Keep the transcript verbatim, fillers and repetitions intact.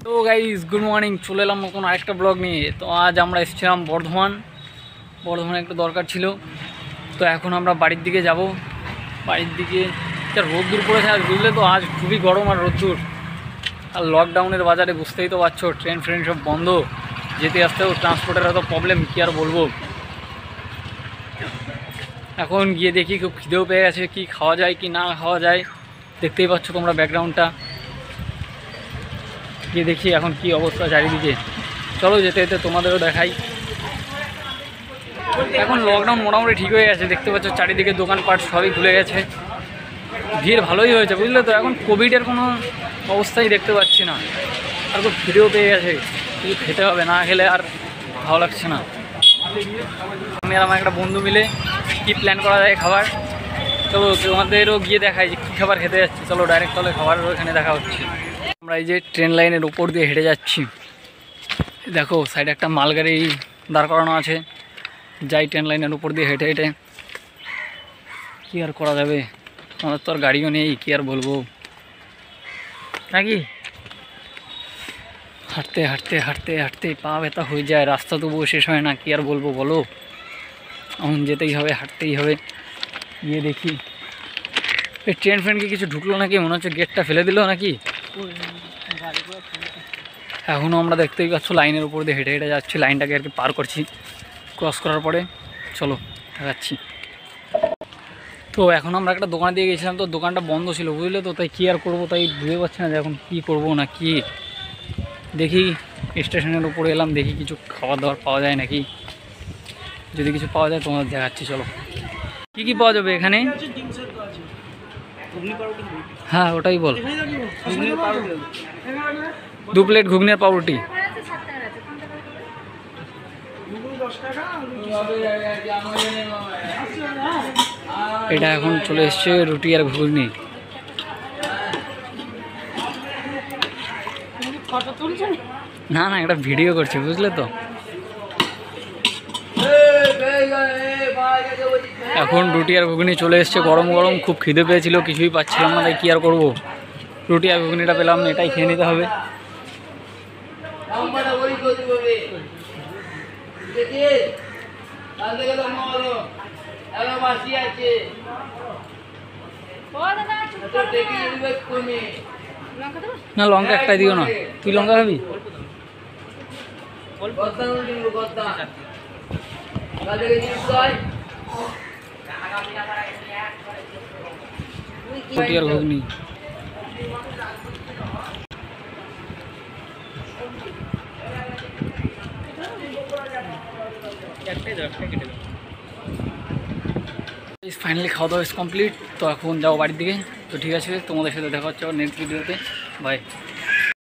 তো guys good morning, চলে এলাম নতুন আরেকটা ব্লগ নিয়ে। তো আজ আমরা এসেছিলাম বর্ধমান। বর্ধমানে একটু দরকার ছিল, তো এখন আমরা বাড়ির দিকে যাব। বাড়ির দিকে যা রোদ্দুর পড়েছে আজ, বুঝলে তো, আজ খুবই গরম আর রোদ্দুর। আর লকডাউনের বাজারে বুঝতেই তো পারছো, ট্রেন ফ্রেন সব বন্ধ, যেতে আসতেও ট্রান্সপোর্টের এত প্রবলেম, কী আর বলবো। এখন গিয়ে দেখি খুব খিদেও পেয়ে গেছে, কি খাওয়া যায় কি না খাওয়া যায়, দেখতেই পাচ্ছ তোমরা ব্যাকগ্রাউন্ডটা। গিয়ে দেখি এখন কি অবস্থা চারিদিকে। চলো যেতে যেতে তোমাদেরও দেখাই। এখন লকডাউন মোটামুটি ঠিক হয়ে গেছে, দেখতে পাচ্ছ চারিদিকে দোকানপাট সবই খুলে গেছে, ভিড় ভালোই হয়েছে, বুঝলে তো। এখন কোভিডের কোনো অবস্থাই দেখতে পাচ্ছি না। আর খুব খিদেও পেয়ে গেছে, কিছু খেতে হবে, না খেলে আর ভালো লাগছে না। আমি আর আমার একটা বন্ধু মিলে কী প্ল্যান করা যায় খাবার, চলো তোমাদেরও গিয়ে দেখাই যে কী খাবার খেতে যাচ্ছি। চলো ডাইরেক্ট তাহলে খাবারের ওইখানে দেখা হচ্ছে। আমরা এই যে ট্রেন লাইনের উপর দিয়ে হেঁটে যাচ্ছি, দেখো সাইডে একটা মালগাড়ি দাঁড় করানো আছে, যাই ট্রেন লাইনের উপর দিয়ে হেঁটে হেঁটে। কী আর করা যাবে, আমাদের তো আর গাড়িও নেই, কী আর বলবো নাকি। হাঁটতে হাঁটতে হাঁটতে হাঁটতে পা ব্যথা হয়ে যায়, রাস্তা তবুও শেষ হয় না, কী আর বলবো বলো। এখন যেতেই হবে, হাঁটতেই হবে। গিয়ে দেখি এই ট্রেন ফ্রেনকে কিছু ঢুকলো নাকি, মনে হচ্ছে গেটটা ফেলে দিল নাকি। এখনও আমরা দেখতেই পাচ্ছ লাইনের উপর দিয়ে হেঁটে হেঁটে যাচ্ছি, লাইনটাকে আর কি পার করছি। ক্রস করার পরে চলো দেখাচ্ছি। তো এখন আমরা একটা দোকান দিয়ে গেছিলাম, তো দোকানটা বন্ধ ছিল, বুঝলে তো। তাই কী আর করবো, তাই বুঝতে পারছি না যে এখন কী করবো না কি। দেখি স্টেশনের উপরে এলাম, দেখি কিছু খাবার দাবার পাওয়া যায় নাকি। যদি কিছু পাওয়া যায় তোমাদের দেখাচ্ছি, চলো। কি কি পাওয়া যাবে এখানে? হ্যাঁ ওটাই বল, দু প্লেট ঘুগনি আর পাউরুটি। এটা এখন চলে এসছে রুটি আর ঘুগনি। না না এটা ভিডিও করছি, বুঝলে তো। এখন রুটি আর ঘুগনি চলে এসছে গরম গরম। খুব খিদে পেয়েছিল, কিছুই পাচ্ছিলাম না, তাই কী আর করবো, রুটি আর ঘুগনিটা পেলাম, এটাই খেয়ে নিতে হবে। না লঙ্কা একটাই দিও না, তুই লঙ্কা খাবি? রুটি আর ঘুগনি। ফাইনালি খাওয়া দাওয়া ইজ কমপ্লিট। তো এখন যাও বাড়ির দিকে। তো ঠিক আছে, তোমাদের সাথে দেখা হচ্ছে নেক্সট ভিডিওতে। বাই।